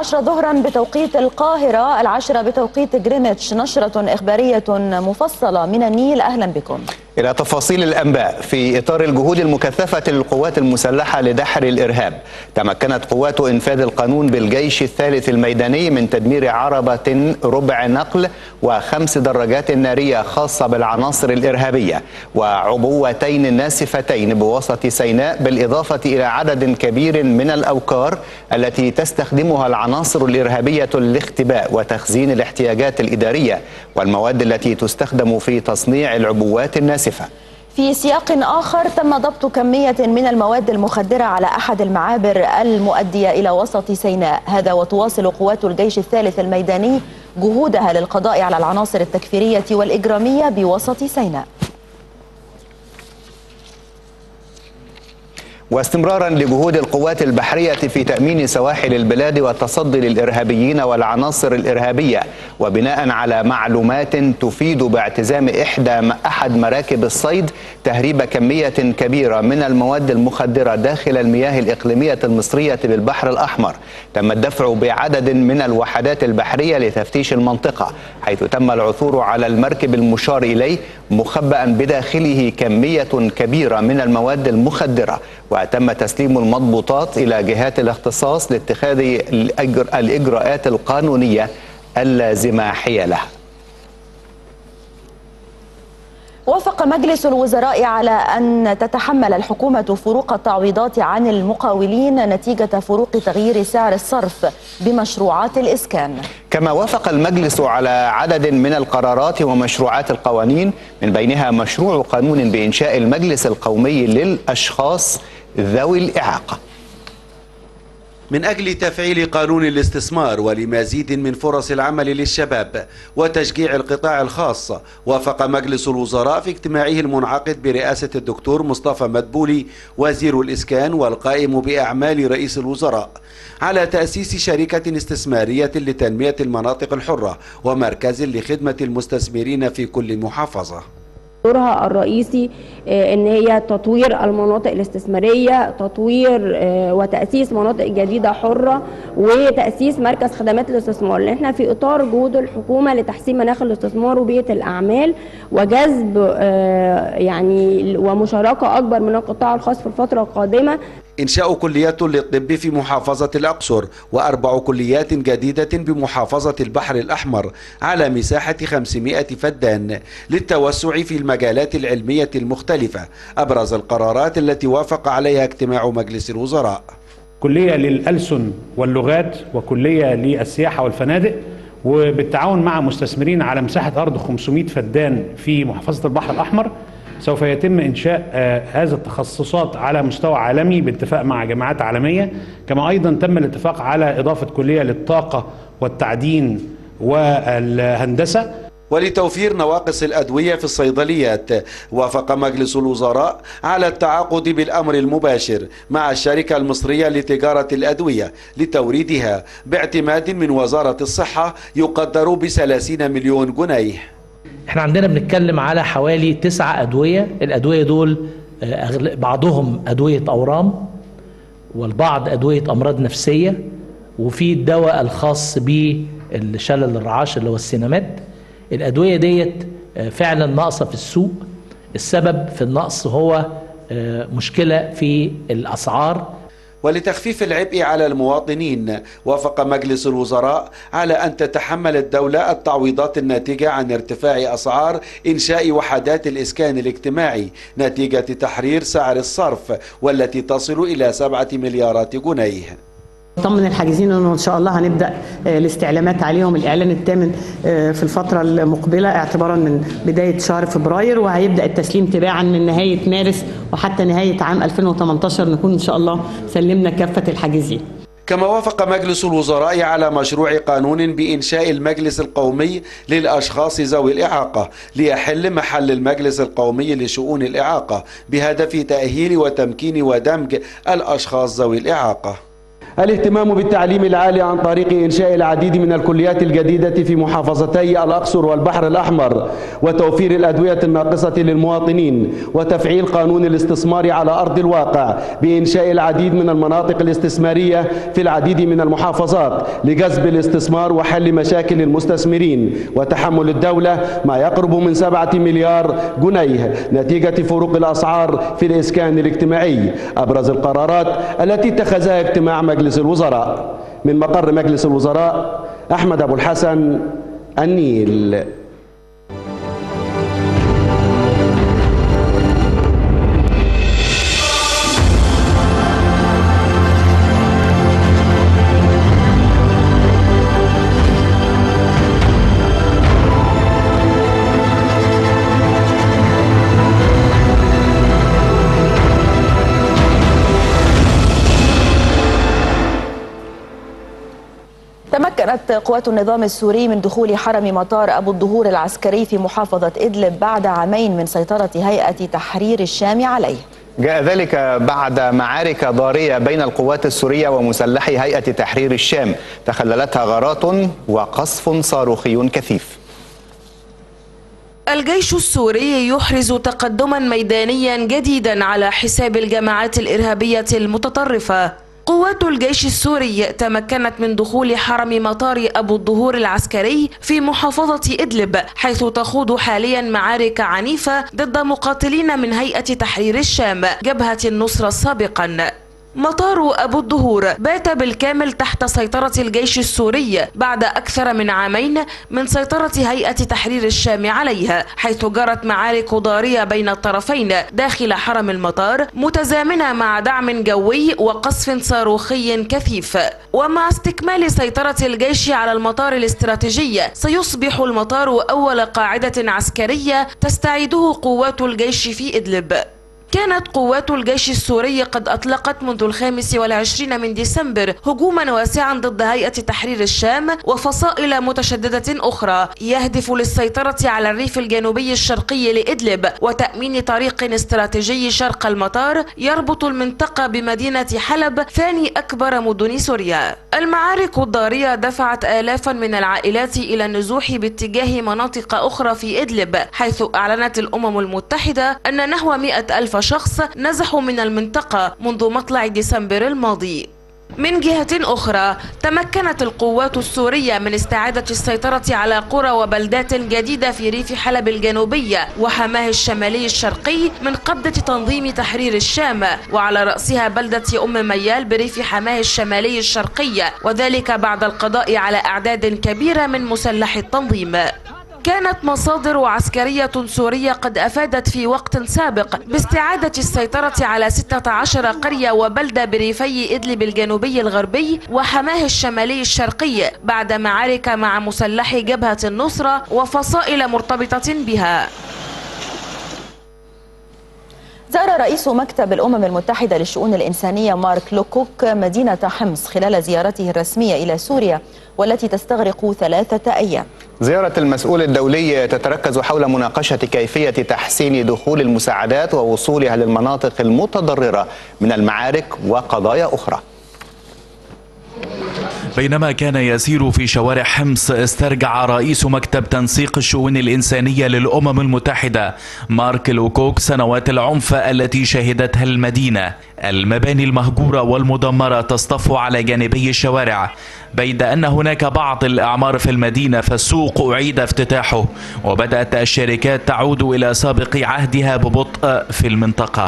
10 ظهرا بتوقيت القاهرة، 10 بتوقيت جرينتش، نشرة إخبارية مفصلة من النيل. أهلا بكم. إلى تفاصيل الأنباء. في إطار الجهود المكثفة للقوات المسلحة لدحر الإرهاب، تمكنت قوات إنفاذ القانون بالجيش الثالث الميداني من تدمير عربة ربع نقل و5 دراجات نارية خاصة بالعناصر الإرهابية وعبوتين ناسفتين بوسط سيناء، بالإضافة إلى عدد كبير من الأوكار التي تستخدمها العناصر الإرهابية لاختباء وتخزين الاحتياجات الإدارية والمواد التي تستخدم في تصنيع العبوات الناسفة. في سياق آخر، تم ضبط كمية من المواد المخدرة على أحد المعابر المؤدية إلى وسط سيناء، هذا وتواصل قوات الجيش الثالث الميداني جهودها للقضاء على العناصر التكفيرية والإجرامية بوسط سيناء. واستمرارا لجهود القوات البحرية في تأمين سواحل البلاد والتصدي للإرهابيين والعناصر الإرهابية، وبناء على معلومات تفيد باعتزام أحد مراكب الصيد تهريب كمية كبيرة من المواد المخدرة داخل المياه الإقليمية المصرية بالبحر الأحمر، تم الدفع بعدد من الوحدات البحرية لتفتيش المنطقة، حيث تم العثور على المركب المشار إليه مخبأ بداخله كمية كبيرة من المواد المخدرة، وتم تسليم المضبوطات إلى جهات الاختصاص لاتخاذ الإجراءات القانونية اللازمة حيالها. وافق مجلس الوزراء على أن تتحمل الحكومة فروق التعويضات عن المقاولين نتيجة فروق تغيير سعر الصرف بمشروعات الإسكان. كما وافق المجلس على عدد من القرارات ومشروعات القوانين، من بينها مشروع قانون بإنشاء المجلس القومي للأشخاص ذوي الإعاقة. من أجل تفعيل قانون الاستثمار ولمزيد من فرص العمل للشباب وتشجيع القطاع الخاص، وافق مجلس الوزراء في اجتماعه المنعقد برئاسة الدكتور مصطفى مدبولي وزير الإسكان والقائم بأعمال رئيس الوزراء على تأسيس شركة استثمارية لتنمية المناطق الحرة ومركز لخدمة المستثمرين في كل محافظة. دورها الرئيسي ان هي تطوير المناطق الاستثماريه، تطوير وتاسيس مناطق جديده حره، وتاسيس مركز خدمات الاستثمار، لان احنا في اطار جهود الحكومه لتحسين مناخ الاستثمار وبيئه الاعمال وجذب يعني ومشاركه اكبر من القطاع الخاص في الفتره القادمه. إنشاء كلية للطب في محافظة الأقصر و4 كليات جديدة بمحافظة البحر الأحمر على مساحة 500 فدان للتوسع في المجالات العلمية المختلفة، أبرز القرارات التي وافق عليها اجتماع مجلس الوزراء: كلية للألسن واللغات وكلية للسياحة والفنادق، وبالتعاون مع مستثمرين على مساحة أرض 500 فدان في محافظة البحر الأحمر. سوف يتم إنشاء هذه التخصصات على مستوى عالمي باتفاق مع جامعات عالمية، كما أيضا تم الاتفاق على إضافة كلية للطاقة والتعدين والهندسة. ولتوفير نواقص الأدوية في الصيدليات، وافق مجلس الوزراء على التعاقد بالأمر المباشر مع الشركة المصرية لتجارة الأدوية لتوريدها باعتماد من وزارة الصحة يقدر ب30 مليون جنيه. احنا عندنا بنتكلم على حوالي 9 أدوية، الأدوية دول بعضهم أدوية أورام والبعض أدوية أمراض نفسية، وفي الدواء الخاص بالشلل الرعاش اللي هو السينامات. الأدوية ديت فعلا ناقصة في السوق، السبب في النقص هو مشكلة في الأسعار. ولتخفيف العبء على المواطنين، وافق مجلس الوزراء على أن تتحمل الدولة التعويضات الناتجة عن ارتفاع أسعار إنشاء وحدات الإسكان الاجتماعي نتيجة تحرير سعر الصرف، والتي تصل إلى 7 مليارات جنيه. طمن الحاجزين انه ان شاء الله هنبدا الاستعلامات عليهم الاعلان الثامن في الفتره المقبله اعتبارا من بدايه شهر فبراير، وهيبدا التسليم تباعا من نهايه مارس وحتى نهايه عام 2018 نكون ان شاء الله سلمنا كافه الحاجزين. كما وافق مجلس الوزراء على مشروع قانون بإنشاء المجلس القومي للأشخاص ذوي الإعاقة ليحل محل المجلس القومي لشؤون الإعاقة، بهدف تأهيل وتمكين ودمج الأشخاص ذوي الإعاقة. الاهتمام بالتعليم العالي عن طريق إنشاء العديد من الكليات الجديدة في محافظتي الأقصر والبحر الأحمر، وتوفير الأدوية الناقصة للمواطنين، وتفعيل قانون الاستثمار على أرض الواقع بإنشاء العديد من المناطق الاستثمارية في العديد من المحافظات لجذب الاستثمار وحل مشاكل المستثمرين، وتحمل الدولة ما يقرب من 7 مليار جنيه نتيجة فروق الأسعار في الإسكان الاجتماعي. أبرز القرارات التي اتخذها اجتماع مجلس الوزراء. من مقر مجلس الوزراء، أحمد أبو الحسن، النيل. تمكنت قوات النظام السوري من دخول حرم مطار أبو الدهور العسكري في محافظة إدلب بعد عامين من سيطرة هيئة تحرير الشام عليه. جاء ذلك بعد معارك ضارية بين القوات السورية ومسلحي هيئة تحرير الشام تخللتها غارات وقصف صاروخي كثيف. الجيش السوري يحرز تقدما ميدانيا جديدا على حساب الجماعات الإرهابية المتطرفة. قوات الجيش السوري تمكنت من دخول حرم مطار أبو الدهور العسكري في محافظة إدلب، حيث تخوض حاليا معارك عنيفة ضد مقاتلين من هيئة تحرير الشام جبهة النصرة سابقا. مطار أبو الدهور بات بالكامل تحت سيطرة الجيش السوري بعد أكثر من عامين من سيطرة هيئة تحرير الشام عليها، حيث جرت معارك ضارية بين الطرفين داخل حرم المطار متزامنة مع دعم جوي وقصف صاروخي كثيف. ومع استكمال سيطرة الجيش على المطار الاستراتيجي، سيصبح المطار أول قاعدة عسكرية تستعيده قوات الجيش في إدلب. كانت قوات الجيش السوري قد أطلقت منذ 25 من ديسمبر هجوما واسعا ضد هيئة تحرير الشام وفصائل متشددة أخرى يهدف للسيطرة على الريف الجنوبي الشرقي لإدلب وتأمين طريق استراتيجي شرق المطار يربط المنطقة بمدينة حلب ثاني أكبر مدن سوريا. المعارك الضارية دفعت آلافا من العائلات إلى النزوح باتجاه مناطق أخرى في إدلب، حيث أعلنت الأمم المتحدة أن نحو 100,000 شخص نزحوا من المنطقة منذ مطلع ديسمبر الماضي. من جهة أخرى، تمكنت القوات السورية من استعادة السيطرة على قرى وبلدات جديدة في ريف حلب الجنوبية وحماه الشمالي الشرقي من قبضة تنظيم تحرير الشام، وعلى رأسها بلدة أم ميال بريف حماه الشمالي الشرقي، وذلك بعد القضاء على أعداد كبيرة من مسلح التنظيم. كانت مصادر عسكرية سورية قد أفادت في وقت سابق باستعادة السيطرة على 16 قرية وبلدة بريفي إدلب الجنوبي الغربي وحماه الشمالي الشرقي بعد معارك مع مسلحي جبهة النصرة وفصائل مرتبطة بها. زار رئيس مكتب الأمم المتحدة للشؤون الإنسانية مارك لوكوك مدينة حمص خلال زيارته الرسمية إلى سوريا والتي تستغرق 3 أيام. زيارة المسؤول الدولي تتركز حول مناقشة كيفية تحسين دخول المساعدات ووصولها للمناطق المتضررة من المعارك وقضايا أخرى. بينما كان يسير في شوارع حمص، استرجع رئيس مكتب تنسيق الشؤون الإنسانية للأمم المتحدة مارك لوكوك سنوات العنف التي شهدتها المدينة. المباني المهجورة والمدمرة تصطف على جانبي الشوارع، بيد أن هناك بعض الأعمار في المدينة، فالسوق أعيد افتتاحه وبدأت الشركات تعود إلى سابق عهدها ببطء في المنطقة.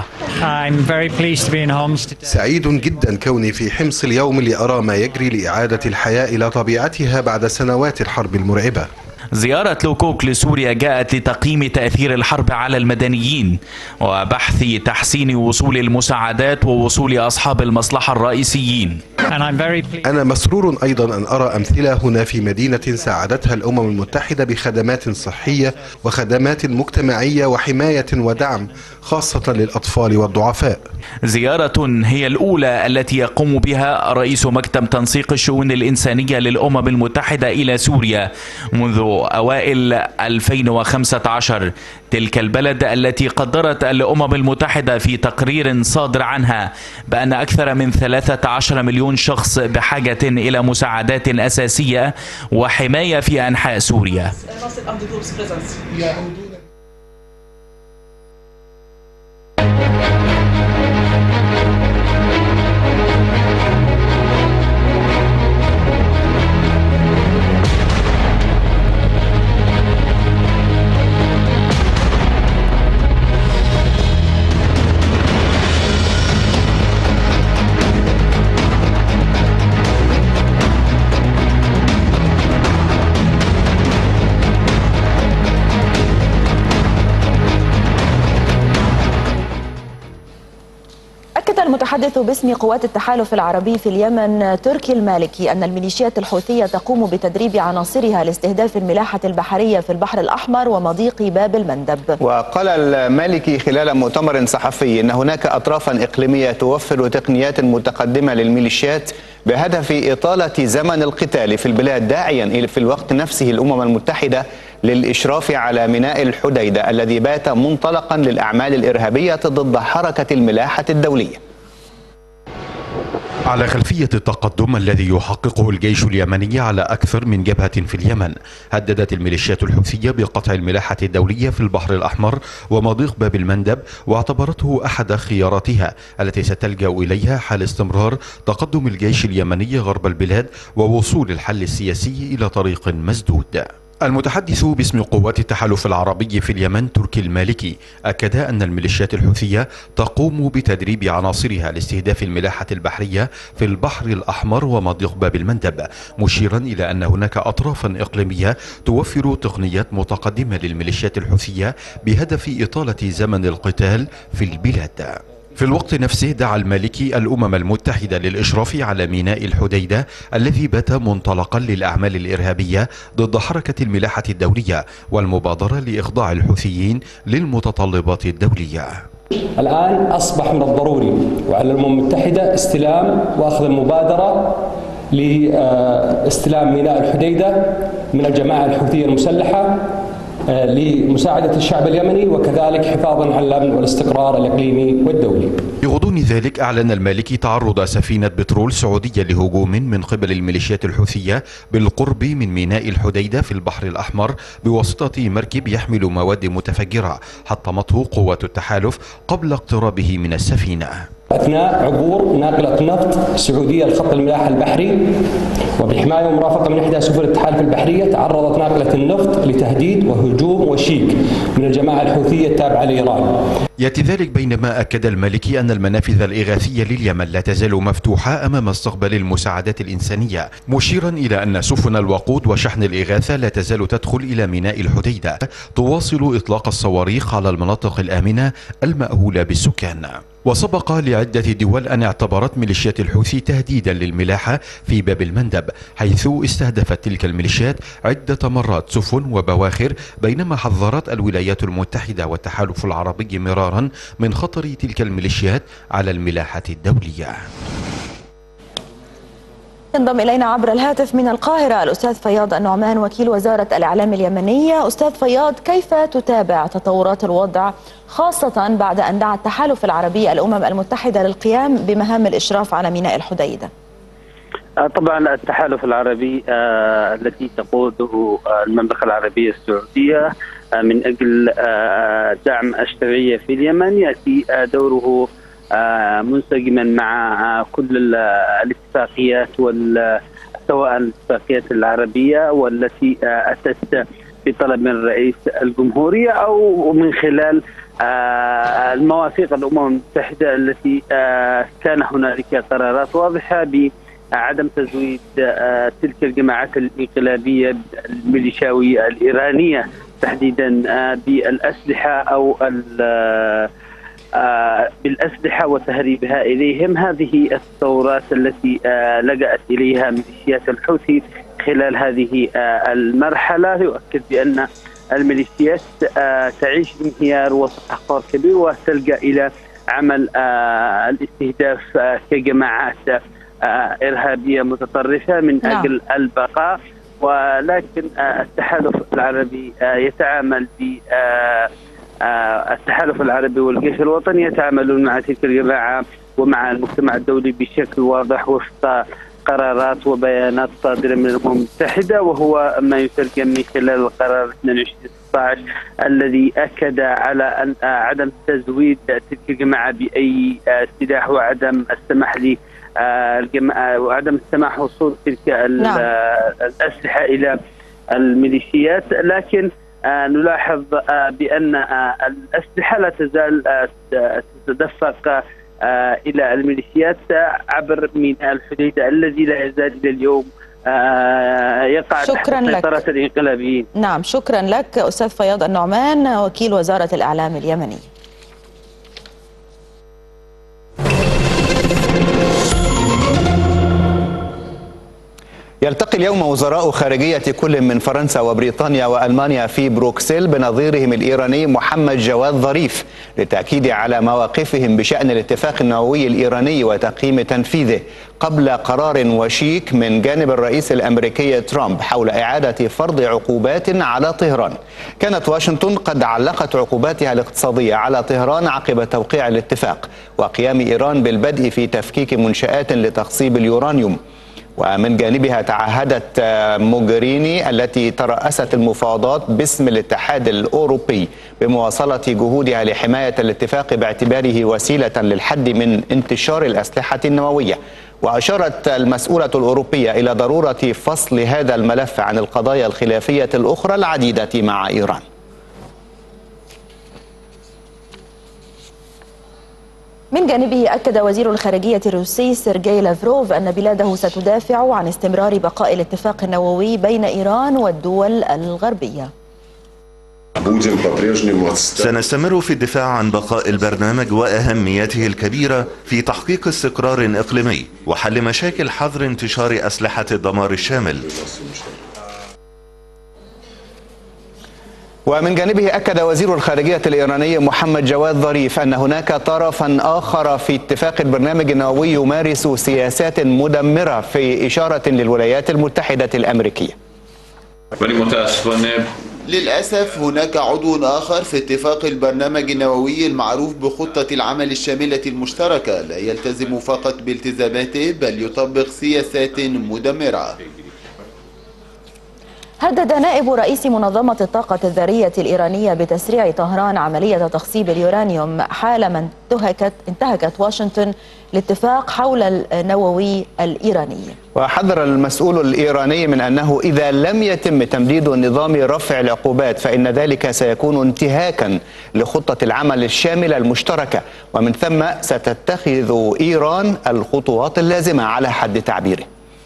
سعيد جدا كوني في حمص اليوم لأرى ما يجري لإعادة الحياة إلى طبيعتها بعد سنوات الحرب المرعبة. زيارة لوكوك لسوريا جاءت لتقييم تأثير الحرب على المدنيين وبحث تحسين وصول المساعدات ووصول أصحاب المصلحة الرئيسيين. أنا مسرور أيضا أن أرى أمثلة هنا في مدينة ساعدتها الأمم المتحدة بخدمات صحية وخدمات مجتمعية وحماية ودعم خاصة للأطفال والضعفاء. زيارة هي الأولى التي يقوم بها رئيس مكتب تنسيق الشؤون الإنسانية للأمم المتحدة إلى سوريا منذ أوائل 2015. تلك البلد التي قدرت الأمم المتحدة في تقرير صادر عنها بأن أكثر من 13 مليون شخص بحاجة إلى مساعدات أساسية وحماية في أنحاء سوريا. المتحدث باسم قوات التحالف العربي في اليمن تركي المالكي أن الميليشيات الحوثية تقوم بتدريب عناصرها لاستهداف الملاحة البحرية في البحر الأحمر ومضيق باب المندب. وقال المالكي خلال مؤتمر صحفي أن هناك أطرافا إقليمية توفر تقنيات متقدمة للميليشيات بهدف إطالة زمن القتال في البلاد، داعيا في الوقت نفسه الأمم المتحدة للإشراف على ميناء الحديدة الذي بات منطلقا للأعمال الإرهابية ضد حركة الملاحة الدولية. على خلفية التقدم الذي يحققه الجيش اليمني على أكثر من جبهة في اليمن، هددت الميليشيات الحوثية بقطع الملاحة الدولية في البحر الأحمر ومضيق باب المندب، واعتبرته أحد خياراتها التي ستلجأ إليها حال استمرار تقدم الجيش اليمني غرب البلاد ووصول الحل السياسي إلى طريق مسدود. المتحدث باسم قوات التحالف العربي في اليمن تركي المالكي أكد أن الميليشيات الحوثية تقوم بتدريب عناصرها لاستهداف الملاحة البحرية في البحر الأحمر ومضيق باب المندب، مشيرا إلى أن هناك أطرافا إقليمية توفر تقنيات متقدمة للميليشيات الحوثية بهدف إطالة زمن القتال في البلاد. في الوقت نفسه دعا المالكي الأمم المتحدة للإشراف على ميناء الحديدة الذي بات منطلقا للأعمال الإرهابية ضد حركة الملاحة الدولية والمبادرة لإخضاع الحوثيين للمتطلبات الدولية. الآن أصبح من الضروري وعلى الأمم المتحدة استلام وأخذ المبادرة لاستلام ميناء الحديدة من الجماعة الحوثية المسلحة لمساعدة الشعب اليمني وكذلك حفاظا على الأمن والاستقرار الإقليمي والدولي. بغضون ذلك أعلن المالكي تعرض سفينة بترول سعودية لهجوم من قبل الميليشيات الحوثية بالقرب من ميناء الحديدة في البحر الأحمر بواسطة مركب يحمل مواد متفجرة حطمته قوات التحالف قبل اقترابه من السفينة. أثناء عبور ناقلة نفط سعودية لخط الملاحة البحري وبحماية ومرافقة من إحدى سفن التحالف البحرية، تعرضت ناقلة النفط لتهديد وهجوم وشيك من الجماعة الحوثية التابعة لإيران. يأتي ذلك بينما أكد المالكي أن المنافذ الإغاثية لليمن لا تزال مفتوحة أمام استقبال المساعدات الإنسانية، مشيرا إلى أن سفن الوقود وشحن الإغاثة لا تزال تدخل إلى ميناء الحديدة، تواصل إطلاق الصواريخ على المناطق الآمنة المأهولة بالسكان. وسبق لعدة دول أن اعتبرت ميليشيات الحوثي تهديدا للملاحة في باب المندب، حيث استهدفت تلك الميليشيات عدة مرات سفن وبواخر، بينما حذرت الولايات المتحدة والتحالف العربي مرارا من خطر تلك الميليشيات على الملاحة الدولية. ينضم إلينا عبر الهاتف من القاهرة الأستاذ فياض النعمان وكيل وزارة الإعلام اليمنية. أستاذ فياض، كيف تتابع تطورات الوضع خاصة بعد أن دعا التحالف العربي الأمم المتحدة للقيام بمهام الإشراف على ميناء الحديدة؟ طبعا التحالف العربي التي تقوده المملكة العربية السعودية من أجل دعم الشرعية في اليمن يأتي دوره منسجما مع كل الاتفاقيات سواء الاتفاقيات العربية والتي أتت بطلب من رئيس الجمهورية أو من خلال المواثيق الأمم المتحدة التي كان هنالك قرارات واضحة بعدم تزويد تلك الجماعات الانقلابية الميليشياوية الإيرانية تحديدا بالأسلحة أو بالأسلحة وتهريبها إليهم. هذه الثورات التي لجأت إليها ميليشيات الحوثي خلال هذه المرحلة يؤكد بأن الميليشيات تعيش انهيار واستحقار كبير وتلجأ إلى عمل الاستهداف كجماعات إرهابية متطرفة من أجل البقاء ولكن التحالف العربي يتعامل التحالف العربي والجيش الوطني يتعاملون مع تلك الجماعة ومع المجتمع الدولي بشكل واضح وفق قرارات وبيانات صادرة من الأمم المتحدة، وهو ما يترجم من خلال القرار 22/16 الذي أكد على أن عدم تزويد تلك الجماعة بأي سلاح وعدم السماح وعدم السماح وصول تلك الأسلحة إلى الميليشيات. لكن نلاحظ بأن الأسلحة لا تزال تتدفق إلى الميليشيات عبر ميناء الحديدة الذي لا يزال إلى اليوم يقع تحت سيطرة الانقلابيين. نعم، شكرا لك أستاذ فياض النعمان وكيل وزارة الإعلام اليمني. يلتقي اليوم وزراء خارجية كل من فرنسا وبريطانيا وألمانيا في بروكسل بنظيرهم الإيراني محمد جواد ظريف للتأكيد على مواقفهم بشأن الاتفاق النووي الإيراني وتقييم تنفيذه قبل قرار وشيك من جانب الرئيس الأمريكي ترامب حول إعادة فرض عقوبات على طهران. كانت واشنطن قد علقت عقوباتها الاقتصادية على طهران عقب توقيع الاتفاق وقيام إيران بالبدء في تفكيك منشآت لتخصيب اليورانيوم. ومن جانبها تعهدت موغريني التي ترأست المفاوضات باسم الاتحاد الأوروبي بمواصلة جهودها لحماية الاتفاق باعتباره وسيلة للحد من انتشار الأسلحة النووية. وأشارت المسؤولة الأوروبية إلى ضرورة فصل هذا الملف عن القضايا الخلافية الأخرى العديدة مع إيران. من جانبه أكد وزير الخارجية الروسي سيرجي لافروف أن بلاده ستدافع عن استمرار بقاء الاتفاق النووي بين إيران والدول الغربية. سنستمر في الدفاع عن بقاء البرنامج وأهميته الكبيرة في تحقيق استقرار إقليمي وحل مشاكل حظر انتشار أسلحة الدمار الشامل. ومن جانبه أكد وزير الخارجية الإيراني محمد جواد ظريف أن هناك طرفا آخر في اتفاق البرنامج النووي يمارس سياسات مدمرة في إشارة للولايات المتحدة الأمريكية. للأسف هناك عضو آخر في اتفاق البرنامج النووي المعروف بخطة العمل الشاملة المشتركة لا يلتزم فقط بالتزاماته بل يطبق سياسات مدمرة. هدد نائب رئيس منظمة الطاقة الذرية الإيرانية بتسريع طهران عملية تخصيب اليورانيوم حالما انتهكت واشنطن الاتفاق حول النووي الإيراني. وحذر المسؤول الإيراني من أنه إذا لم يتم تمديد نظام رفع العقوبات فإن ذلك سيكون انتهاكا لخطة العمل الشاملة المشتركة، ومن ثم ستتخذ إيران الخطوات اللازمة على حد تعبيره.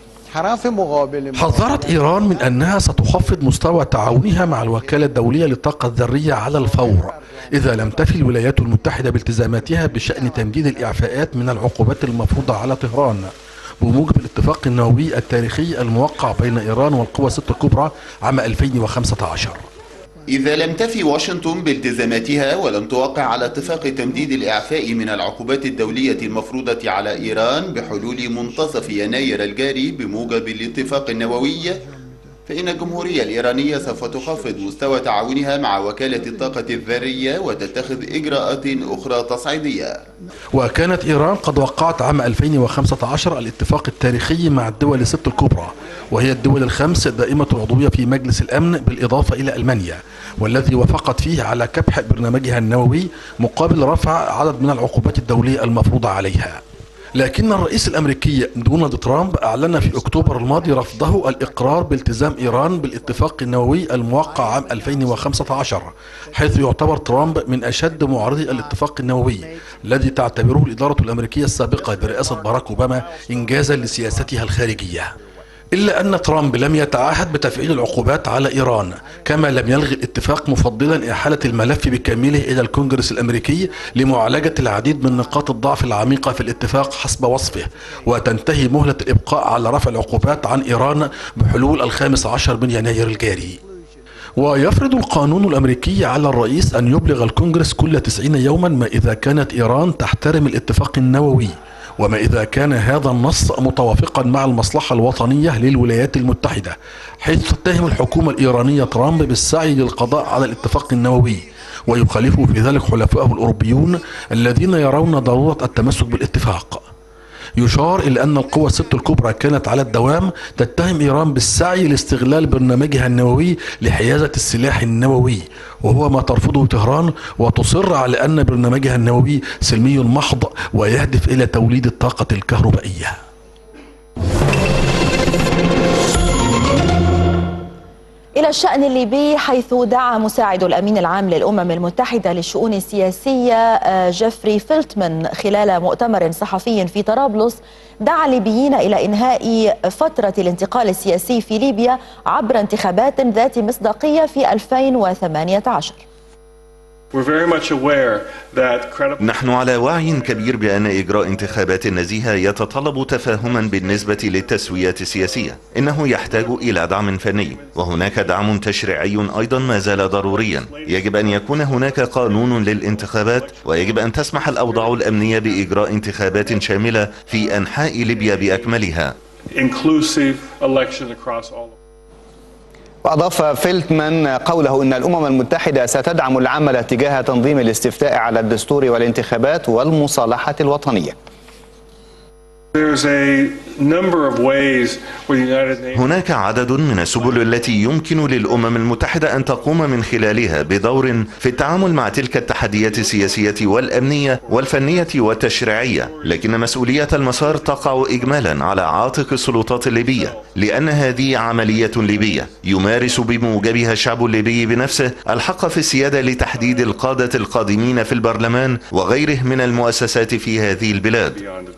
حذرت إيران من أنها ستخفض مستوى تعاونها مع الوكالة الدولية للطاقة الذرية على الفور إذا لم تفي الولايات المتحدة بالتزاماتها بشأن تمديد الإعفاءات من العقوبات المفروضة على طهران بموجب الاتفاق النووي التاريخي الموقع بين إيران والقوى الست الكبرى عام 2015. إذا لم تفي واشنطن بالتزاماتها ولم توقع على اتفاق تمديد الإعفاء من العقوبات الدولية المفروضة على إيران بحلول منتصف يناير الجاري بموجب الاتفاق النووي، فإن الجمهورية الإيرانية سوف تخفض مستوى تعاونها مع وكالة الطاقة الذرية وتتخذ إجراءات أخرى تصعيدية. وكانت إيران قد وقعت عام 2015 الاتفاق التاريخي مع الدول الست الكبرى، وهي الدول الخمس دائمة العضوية في مجلس الأمن بالإضافة إلى ألمانيا، والذي وافقت فيه على كبح برنامجها النووي مقابل رفع عدد من العقوبات الدولية المفروضة عليها. لكن الرئيس الأمريكي دونالد ترامب أعلن في أكتوبر الماضي رفضه الإقرار بالتزام إيران بالاتفاق النووي الموقع عام 2015، حيث يعتبر ترامب من أشد معارضي الاتفاق النووي الذي تعتبره الإدارة الأمريكية السابقة برئاسة باراك أوباما إنجازا لسياستها الخارجية. إلا أن ترامب لم يتعهد بتفعيل العقوبات على إيران، كما لم يلغي الاتفاق مفضلا إحالة الملف بكامله إلى الكونغرس الأمريكي لمعالجة العديد من نقاط الضعف العميقة في الاتفاق حسب وصفه، وتنتهي مهلة الإبقاء على رفع العقوبات عن إيران بحلول 15 من يناير الجاري. ويفرض القانون الأمريكي على الرئيس أن يبلغ الكونغرس كل 90 يوما ما إذا كانت إيران تحترم الاتفاق النووي، وما إذا كان هذا النص متوافقا مع المصلحة الوطنية للولايات المتحدة، حيث تتهم الحكومة الإيرانية ترامب بالسعي للقضاء على الاتفاق النووي، ويخالفه في ذلك حلفائه الأوروبيون الذين يرون ضرورة التمسك بالاتفاق. يشار إلى أن القوى الست الكبرى كانت على الدوام تتهم إيران بالسعي لاستغلال برنامجها النووي لحيازة السلاح النووي، وهو ما ترفضه طهران، وتصر على أن برنامجها النووي سلمي محض ويهدف إلى توليد الطاقة الكهربائية. إلى الشأن الليبي، حيث دعا مساعد الأمين العام للأمم المتحدة للشؤون السياسية جيفري فيلتمان خلال مؤتمر صحفي في طرابلس، دعا الليبيين إلى إنهاء فترة الانتقال السياسي في ليبيا عبر انتخابات ذات مصداقية في 2018. نحن على وعي كبير بأن إجراء انتخابات نزيهة يتطلب تفاهما بالنسبة للتسويات السياسية. إنه يحتاج إلى دعم فني، وهناك دعم تشريعي أيضا ما زال ضروريا. يجب أن يكون هناك قانون للانتخابات، ويجب أن تسمح الأوضاع الأمنية بإجراء انتخابات شاملة في أنحاء ليبيا بأكملها. وأضاف فيلتمان قوله إن الأمم المتحدة ستدعم العمل تجاه تنظيم الاستفتاء على الدستور والانتخابات والمصالحة الوطنية. هناك عدد من السبل التي يمكن للأمم المتحدة أن تقوم من خلالها بدور في التعامل مع تلك التحديات السياسية والأمنية والفنية والتشريعية، لكن مسؤولية المسار تقع إجمالا على عاتق السلطات الليبية، لأن هذه عملية ليبية يمارس بموجبها الشعب الليبي بنفسه الحق في السيادة لتحديد القادة القادمين في البرلمان وغيره من المؤسسات في هذه البلاد.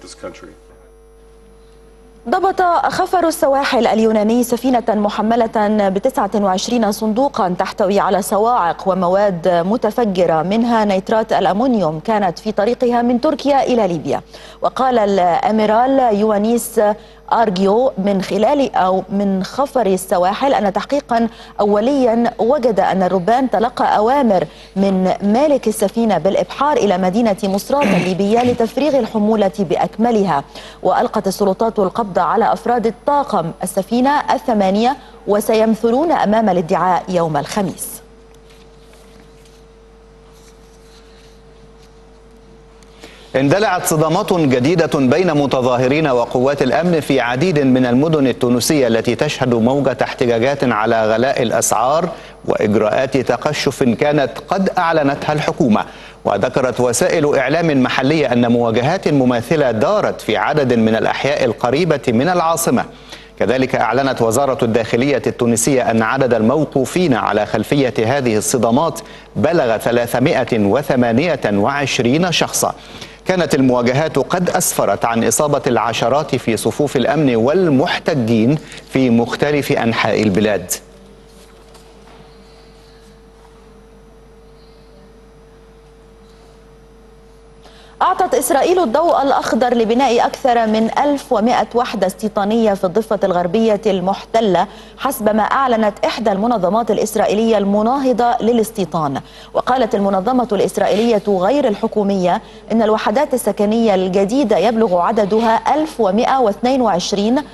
ضبط خفر السواحل اليوناني سفينة محملة ب29 صندوقا تحتوي على صواعق ومواد متفجرة منها نيترات الأمونيوم، كانت في طريقها من تركيا إلى ليبيا. وقال الأميرال يوانيس أرجيو من خفر السواحل أن تحقيقا أوليا وجد أن الربان تلقى أوامر من مالك السفينة بالإبحار إلى مدينة مصرات الليبية لتفريغ الحمولة بأكملها. وألقت السلطات القبض على أفراد الطاقم السفينة 8، وسيمثلون أمام الادعاء يوم الخميس. اندلعت صدامات جديدة بين متظاهرين وقوات الأمن في عديد من المدن التونسية التي تشهد موجة احتجاجات على غلاء الأسعار وإجراءات تقشف كانت قد أعلنتها الحكومة. وذكرت وسائل إعلام محلية أن مواجهات مماثلة دارت في عدد من الأحياء القريبة من العاصمة. كذلك أعلنت وزارة الداخلية التونسية أن عدد الموقوفين على خلفية هذه الصدامات بلغ 328 شخصا. كانت المواجهات قد أسفرت عن إصابة العشرات في صفوف الأمن والمحتجين في مختلف أنحاء البلاد. أعطت إسرائيل الضوء الأخضر لبناء أكثر من 1100 وحدة استيطانية في الضفة الغربية المحتلة حسب ما أعلنت إحدى المنظمات الإسرائيلية المناهضة للاستيطان. وقالت المنظمة الإسرائيلية غير الحكومية إن الوحدات السكنية الجديدة يبلغ عددها 1122،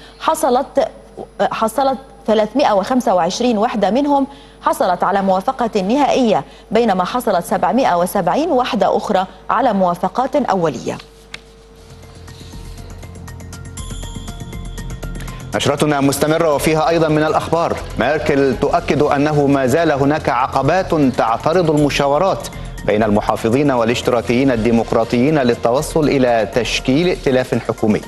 حصلت 325 وحدة منهم حصلت على موافقة نهائية، بينما حصلت 770 وحدة أخرى على موافقات أولية. نشرتنا مستمرة وفيها أيضا من الأخبار. ميركل تؤكد أنه ما زال هناك عقبات تعترض المشاورات بين المحافظين والاشتراكيين الديمقراطيين للتوصل إلى تشكيل ائتلاف حكومي.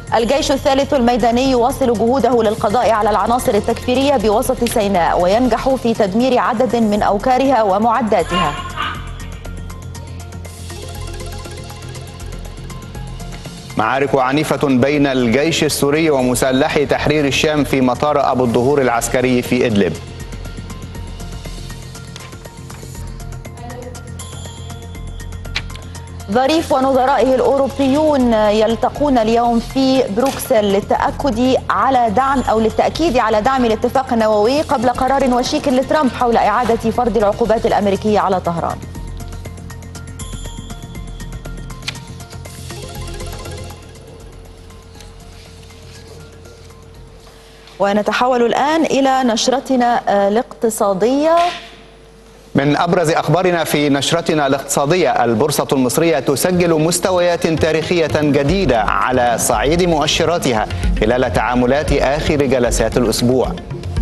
الجيش الثالث الميداني يواصل جهوده للقضاء على العناصر التكفيرية بوسط سيناء وينجح في تدمير عدد من أوكارها ومعداتها. معارك عنيفة بين الجيش السوري ومسلحي تحرير الشام في مطار أبو الظهور العسكري في إدلب. ظريف ونظرائه الأوروبيون يلتقون اليوم في بروكسل للتأكيد على دعم الاتفاق النووي قبل قرار وشيك لترامب حول إعادة فرض العقوبات الأمريكية على طهران. ونتحول الآن إلى نشرتنا الاقتصادية. من أبرز أخبارنا في نشرتنا الاقتصادية، البورصة المصرية تسجل مستويات تاريخية جديدة على صعيد مؤشراتها خلال تعاملات آخر جلسات الأسبوع.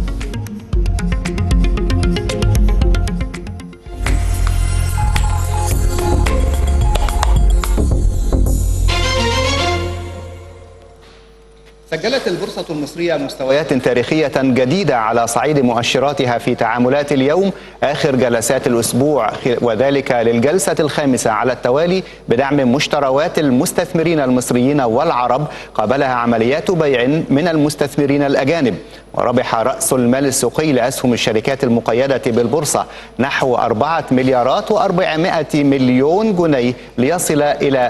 سجلت البورصة المصرية مستويات تاريخية جديدة على صعيد مؤشراتها في تعاملات اليوم آخر جلسات الأسبوع، وذلك للجلسة الخامسة على التوالي بدعم مشتريات المستثمرين المصريين والعرب قابلها عمليات بيع من المستثمرين الأجانب. وربح رأس المال السوقي لأسهم الشركات المقيدة بالبورصة نحو 4 مليارات و400 مليون جنيه ليصل إلى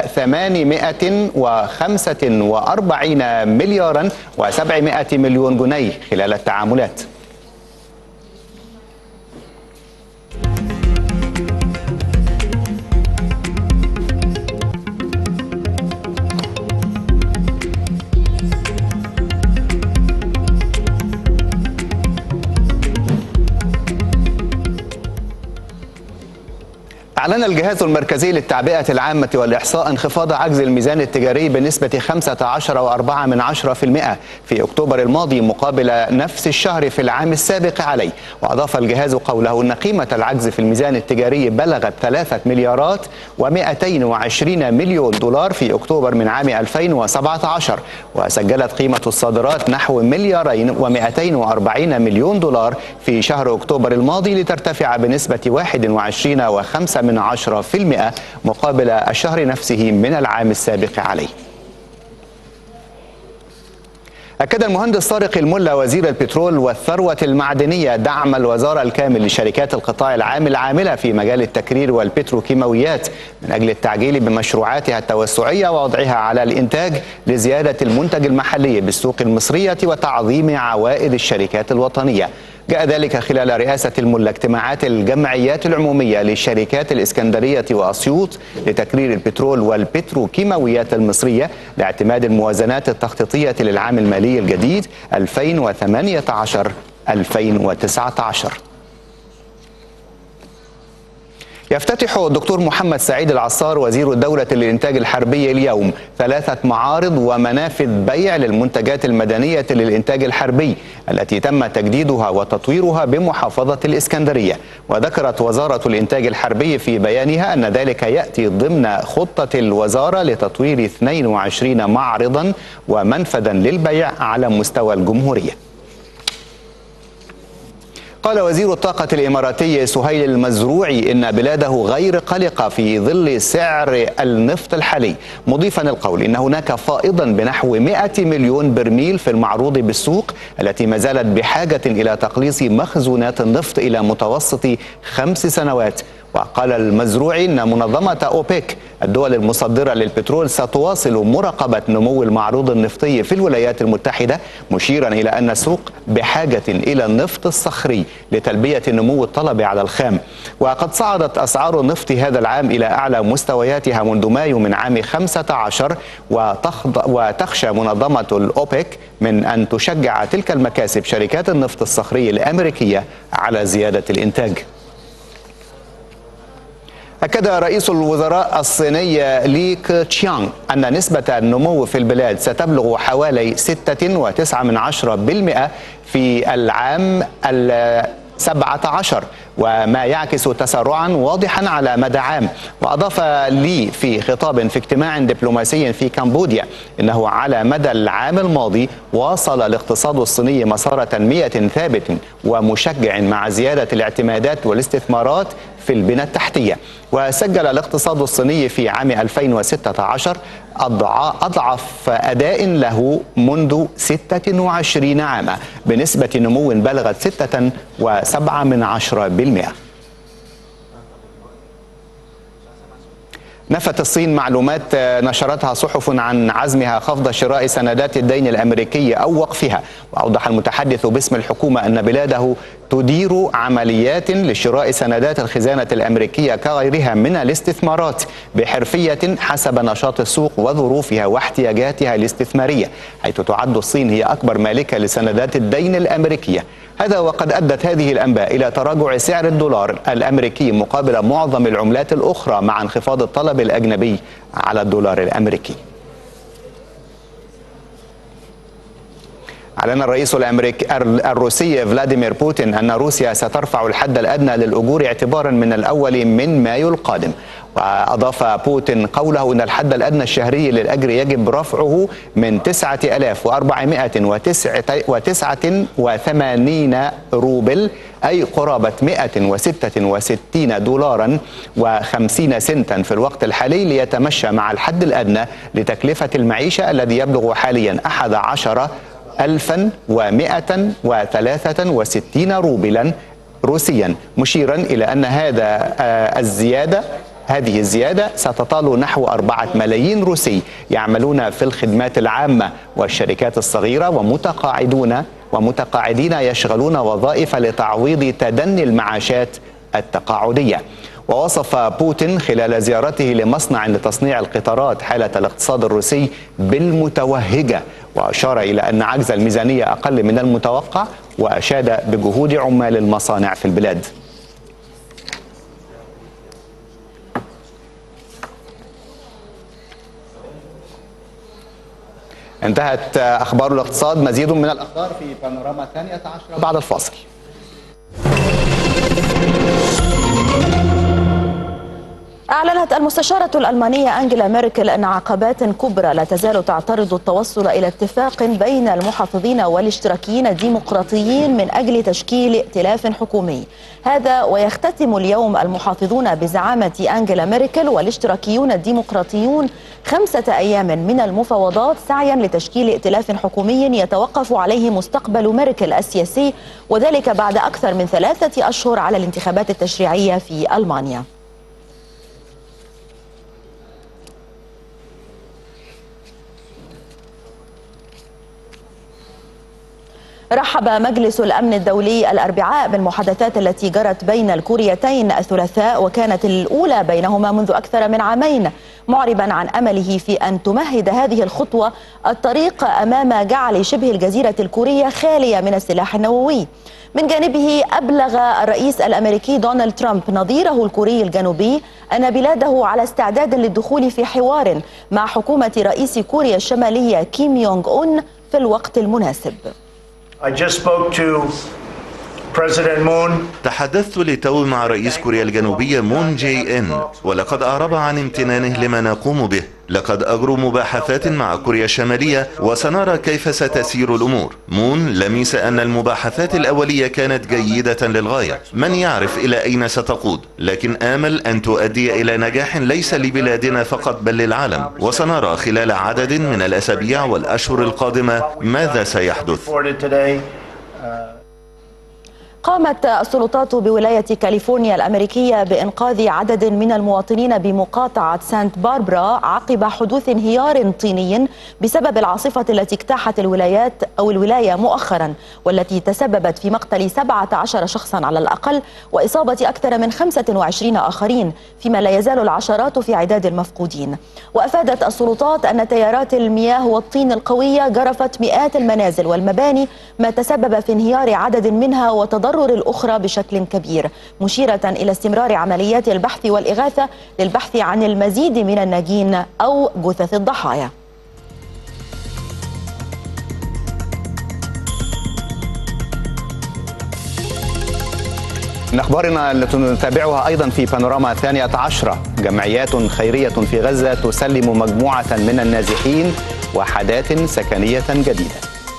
845 مليارا و700 مليون جنيه خلال التعاملات. أعلن الجهاز المركزي للتعبئة العامة والإحصاء انخفاض عجز الميزان التجاري بنسبة 15.4% في أكتوبر الماضي مقابل نفس الشهر في العام السابق عليه. وأضاف الجهاز قوله أن قيمة العجز في الميزان التجاري بلغت 3 مليارات و220 مليون دولار في أكتوبر من عام 2017، وسجلت قيمة الصادرات نحو 2.240 مليون دولار في شهر أكتوبر الماضي لترتفع بنسبة 21.5% مقابل الشهر نفسه من العام السابق عليه. أكد المهندس طارق الملا وزير البترول والثروة المعدنية دعم الوزارة الكامل لشركات القطاع العام العاملة في مجال التكرير والبتروكيماويات من أجل التعجيل بمشروعاتها التوسعية ووضعها على الإنتاج لزيادة المنتج المحلي بالسوق المصرية وتعظيم عوائد الشركات الوطنية. جاء ذلك خلال رئاسة الملا اجتماعات الجمعيات العمومية للشركات الإسكندرية وأسيوط لتكرير البترول والبتروكيماويات المصرية لاعتماد الموازنات التخطيطية للعام المالي الجديد 2018-2019. يفتتح الدكتور محمد سعيد العصار وزير الدولة للإنتاج الحربي اليوم 3 معارض ومنافذ بيع للمنتجات المدنية للإنتاج الحربي التي تم تجديدها وتطويرها بمحافظة الإسكندرية. وذكرت وزارة الإنتاج الحربي في بيانها أن ذلك يأتي ضمن خطة الوزارة لتطوير 22 معرضا ومنفذا للبيع على مستوى الجمهورية. قال وزير الطاقة الإماراتي سهيل المزروعي إن بلاده غير قلقة في ظل سعر النفط الحالي، مضيفا القول إن هناك فائضا بنحو 100 مليون برميل في المعروض بالسوق التي ما زالت بحاجة إلى تقليص مخزونات النفط إلى متوسط 5 سنوات. وقال المزروعي أن منظمة أوبك الدول المصدرة للبترول ستواصل مراقبة نمو المعروض النفطي في الولايات المتحدة، مشيرا إلى أن السوق بحاجة إلى النفط الصخري لتلبية نمو الطلب على الخام. وقد صعدت أسعار النفط هذا العام إلى أعلى مستوياتها منذ مايو من عام 15، وتخشى منظمة الأوبك من أن تشجع تلك المكاسب شركات النفط الصخري الأمريكية على زيادة الإنتاج. أكد رئيس الوزراء الصيني لي كيتشيانغ أن نسبة النمو في البلاد ستبلغ حوالي 6.9% في العام 17، وما يعكس تسارعا واضحا على مدى عام. وأضاف لي في خطاب في اجتماع دبلوماسي في كمبوديا إنه على مدى العام الماضي واصل الاقتصاد الصيني مسار تنمية ثابت ومشجع مع زيادة الاعتمادات والاستثمارات في البنى التحتية. وسجل الاقتصاد الصيني في عام 2016 أضعف أداء له منذ 26 عاما بنسبة نمو بلغت 6.7%. نفت الصين معلومات نشرتها صحف عن عزمها خفض شراء سندات الدين الأمريكي أو وقفها. وأوضح المتحدث باسم الحكومة أن بلاده تدير عمليات لشراء سندات الخزانة الأمريكية كغيرها من الاستثمارات بحرفية حسب نشاط السوق وظروفها واحتياجاتها الاستثمارية، حيث تعد الصين هي أكبر مالكة لسندات الدين الأمريكية. هذا وقد أدت هذه الأنباء إلى تراجع سعر الدولار الأمريكي مقابل معظم العملات الأخرى مع انخفاض الطلب الأجنبي على الدولار الأمريكي. أعلن الرئيس الروسي فلاديمير بوتين أن روسيا سترفع الحد الأدنى للأجور اعتبارا من الأول من مايو القادم. وأضاف بوتين قوله أن الحد الأدنى الشهري للأجر يجب رفعه من 9489 روبل أي قرابة 166 دولارا و50 سنتا في الوقت الحالي ليتمشى مع الحد الأدنى لتكلفة المعيشة الذي يبلغ حاليا 11,163 روبلا روسيا، مشيرا إلى أن هذه الزيادة ستطال نحو 4 ملايين روسي يعملون في الخدمات العامة والشركات الصغيرة ومتقاعدين يشغلون وظائف لتعويض تدني المعاشات التقاعدية. ووصف بوتين خلال زيارته لمصنع لتصنيع القطارات حالة الاقتصاد الروسي بالمتوهجة، وأشار إلى أن عجز الميزانية أقل من المتوقع، وأشاد بجهود عمال المصانع في البلاد. انتهت أخبار الاقتصاد. مزيد من الأخبار في بانوراما 12 بعد الفاصل. أعلنت المستشارة الألمانية أنجيلا ميركل أن عقبات كبرى لا تزال تعترض التوصل إلى اتفاق بين المحافظين والاشتراكيين الديمقراطيين من أجل تشكيل ائتلاف حكومي. هذا ويختتم اليوم المحافظون بزعامة أنجيلا ميركل والاشتراكيون الديمقراطيون 5 أيام من المفاوضات سعيا لتشكيل ائتلاف حكومي يتوقف عليه مستقبل ميركل السياسي، وذلك بعد أكثر من 3 أشهر على الانتخابات التشريعية في ألمانيا. رحب مجلس الأمن الدولي الأربعاء بالمحادثات التي جرت بين الكوريتين الثلاثاء، وكانت الأولى بينهما منذ أكثر من عامين، معربا عن أمله في أن تمهد هذه الخطوة الطريق أمام جعل شبه الجزيرة الكورية خالية من السلاح النووي. من جانبه أبلغ الرئيس الأمريكي دونالد ترامب نظيره الكوري الجنوبي أن بلاده على استعداد للدخول في حوار مع حكومة رئيس كوريا الشمالية كيم يونغ أون في الوقت المناسب. تحدثت للتو مع رئيس كوريا الجنوبية مون جاي إن، ولقد أعرب عن امتنانه لما نقوم به. لقد أجروا مباحثات مع كوريا الشمالية وسنرى كيف ستسير الأمور. مون لمس أن المباحثات الأولية كانت جيدة للغاية، من يعرف إلى أين ستقود، لكن آمل أن تؤدي إلى نجاح ليس لبلادنا فقط بل للعالم، وسنرى خلال عدد من الأسابيع والأشهر القادمة ماذا سيحدث. قامت السلطات بولاية كاليفورنيا الأمريكية بإنقاذ عدد من المواطنين بمقاطعة سانت باربرا عقب حدوث انهيار طيني بسبب العاصفة التي اجتاحت الولاية مؤخرا، والتي تسببت في مقتل 17 شخصا على الأقل وإصابة أكثر من 25 آخرين، فيما لا يزال العشرات في عداد المفقودين. وأفادت السلطات أن تيارات المياه والطين القوية جرفت مئات المنازل والمباني، ما تسبب في انهيار عدد منها وتضرر الأخرى بشكل كبير، مشيرة إلى استمرار عمليات البحث والإغاثة للبحث عن المزيد من الناجين أو جثث الضحايا. من أخبارنا التي نتابعها أيضا في بانوراما 12، جمعيات خيرية في غزة تسلم مجموعة من النازحين وحدات سكنية جديدة.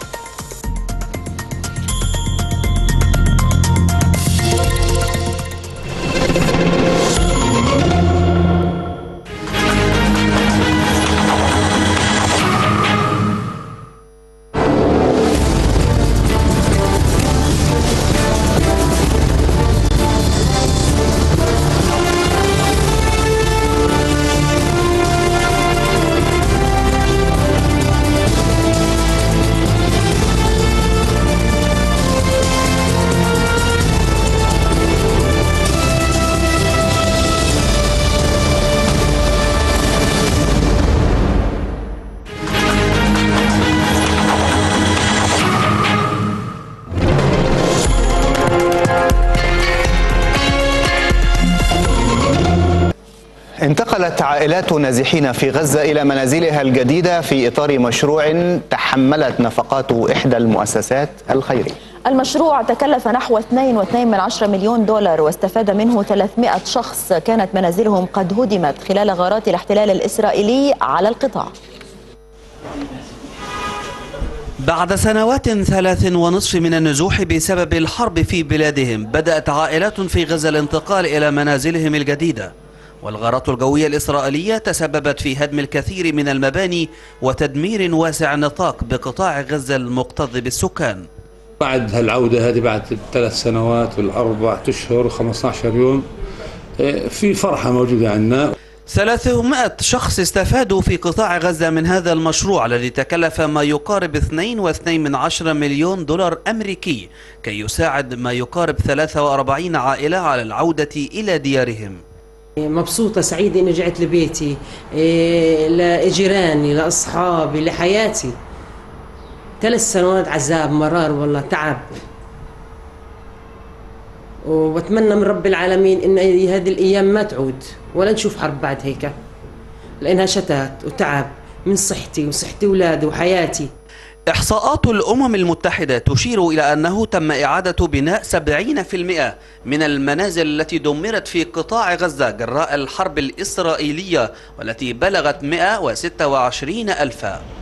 انتقلت عائلات نازحين في غزة إلى منازلها الجديدة في إطار مشروع تحملت نفقاته إحدى المؤسسات الخيرية. المشروع تكلف نحو 2.2 مليون دولار واستفاد منه 300 شخص كانت منازلهم قد هدمت خلال غارات الاحتلال الإسرائيلي على القطاع. بعد سنوات 3.5 من النزوح بسبب الحرب في بلادهم، بدأت عائلات في غزة الانتقال إلى منازلهم الجديدة، والغارات الجوية الإسرائيلية تسببت في هدم الكثير من المباني وتدمير واسع النطاق بقطاع غزة المكتظ بالسكان. بعد هالعودة هذه بعد 3 سنوات و4 أشهر و15 يوم في فرحة موجودة عندنا. 300 شخص استفادوا في قطاع غزة من هذا المشروع الذي تكلف ما يقارب 2.2 مليون دولار أمريكي كي يساعد ما يقارب 43 عائلة على العودة إلى ديارهم. مبسوطة سعيدة إني رجعت لبيتي، لجيراني، لأصحابي، لحياتي. 3 سنوات عذاب مرار والله تعب، وبتمنى من رب العالمين إن هذه الأيام ما تعود ولا نشوف حرب بعد هيك، لأنها شتات وتعب من صحتي وصحة أولادي وحياتي. إحصاءات الأمم المتحدة تشير إلى أنه تم إعادة بناء 70% من المنازل التي دمرت في قطاع غزة جراء الحرب الإسرائيلية والتي بلغت 126,000.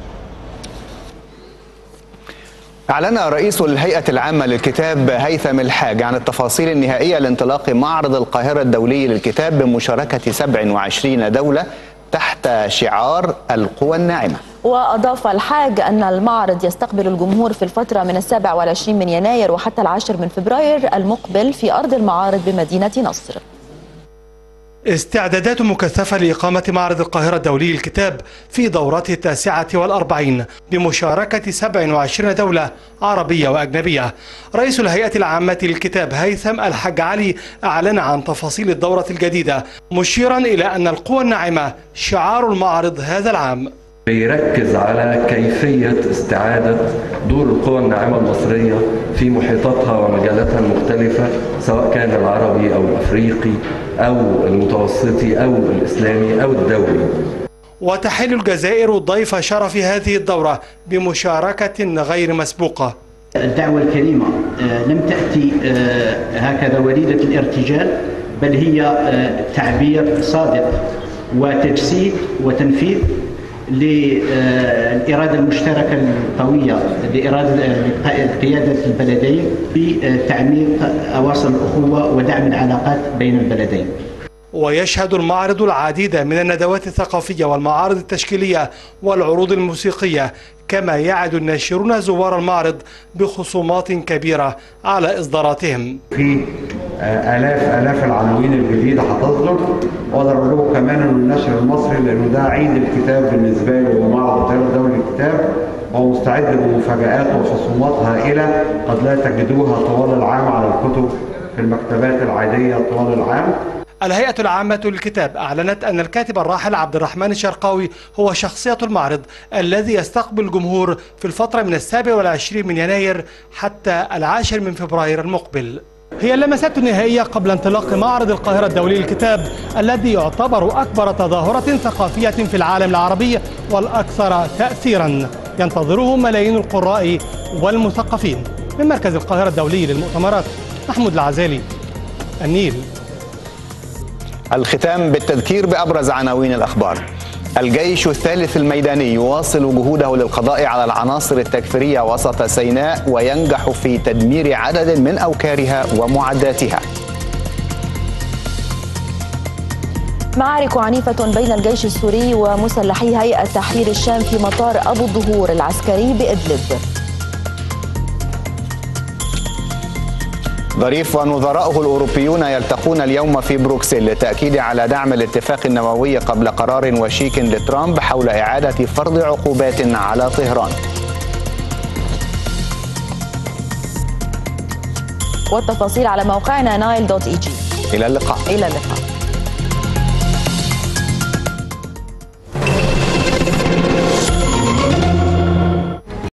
أعلن رئيس الهيئة العامة للكتاب هيثم الحاج عن التفاصيل النهائية لانطلاق معرض القاهرة الدولي للكتاب بمشاركة 27 دولة تحت شعار القوى الناعمة. وأضاف الحاج أن المعرض يستقبل الجمهور في الفترة من 27 من يناير وحتى 10 من فبراير المقبل في أرض المعارض بمدينة نصر. استعدادات مكثفة لإقامة معرض القاهرة الدولي للكتاب في دورته 49 بمشاركة 27 دولة عربية وأجنبية. رئيس الهيئة العامة للكتاب هيثم الحاج علي أعلن عن تفاصيل الدورة الجديدة مشيرا إلى أن القوى الناعمة شعار المعرض هذا العام. بيركز على كيفية استعادة دور القوى الناعمة المصرية في محيطاتها ومجالاتها المختلفة، سواء كان العربي أو الأفريقي أو المتوسطي أو الإسلامي أو الدولي. وتحل الجزائر ضيف شرف هذه الدورة بمشاركة غير مسبوقة. الدعوة الكريمة لم تأتي هكذا وليدة الارتجال، بل هي تعبير صادق وتجسيد وتنفيذ للإرادة المشتركة القوية لقيادة البلدين في تعميق أواصر الأخوة ودعم العلاقات بين البلدين. ويشهد المعرض العديد من الندوات الثقافية والمعارض التشكيلية والعروض الموسيقية، كما يعد الناشرون زوار المعرض بخصومات كبيرة على إصداراتهم. في آلاف العناوين الجديدة هتصدر، وأقدر أقول لكم كمان إنه النشر المصري لأنه ده عيد الكتاب بالنسبة له ومعرض القاهرة الدولي للكتاب، هو مستعد بمفاجآت وخصومات هائلة قد لا تجدوها طوال العام على الكتب في المكتبات العادية طوال العام. الهيئة العامة للكتاب أعلنت أن الكاتب الراحل عبد الرحمن الشرقاوي هو شخصية المعرض الذي يستقبل الجمهور في الفترة من 27 من يناير حتى 10 من فبراير المقبل. هي اللمسات النهائية قبل انطلاق معرض القاهرة الدولي للكتاب الذي يعتبر أكبر تظاهرة ثقافية في العالم العربي والأكثر تأثيرا ينتظره ملايين القراء والمثقفين. من مركز القاهرة الدولي للمؤتمرات، محمود العزالي، النيل. الختام بالتذكير بأبرز عناوين الأخبار. الجيش الثالث الميداني يواصل جهوده للقضاء على العناصر التكفيرية وسط سيناء وينجح في تدمير عدد من أوكارها ومعداتها. معارك عنيفة بين الجيش السوري ومسلحي هيئة تحرير الشام في مطار أبو الظهور العسكري بإدلب. ظريف ونظراؤه الأوروبيون يلتقون اليوم في بروكسل للتأكيد على دعم الاتفاق النووي قبل قرار وشيك لترامب حول إعادة فرض عقوبات على طهران. والتفاصيل على موقعنا nile.eg. إلى اللقاء. إلى اللقاء.